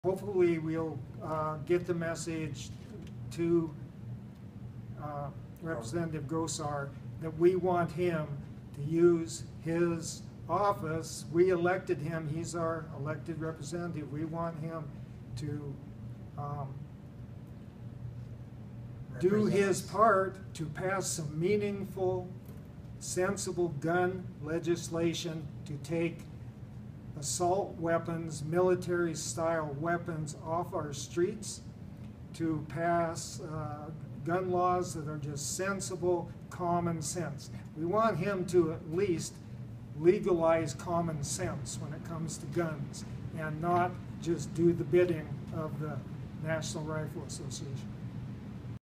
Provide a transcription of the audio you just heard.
Hopefully we'll get the message to Representative Gosar that we want him to use his office. We elected him. He's our elected representative. We want him to do his part to pass some meaningful, sensible gun legislation to take assault weapons, military-style weapons off our streets, to pass gun laws that are just sensible, common sense. We want him to at least legalize common sense when it comes to guns and not just do the bidding of the National Rifle Association.